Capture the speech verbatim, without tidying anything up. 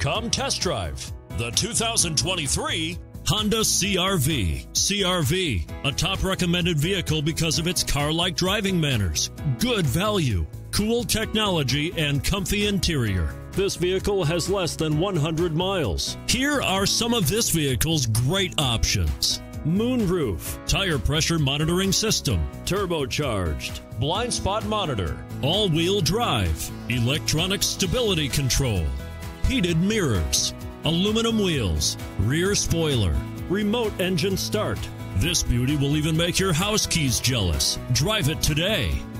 Come test drive the two thousand twenty-three Honda C R V. C R V, a top recommended vehicle because of its car-like driving manners, good value, cool technology, and comfy interior. This vehicle has less than one hundred miles. Here are some of this vehicle's great options: moonroof, tire pressure monitoring system, turbocharged, blind spot monitor, all-wheel drive, electronic stability control, heated mirrors, aluminum wheels, rear spoiler, remote engine start. This beauty will even make your house keys jealous. Drive it today.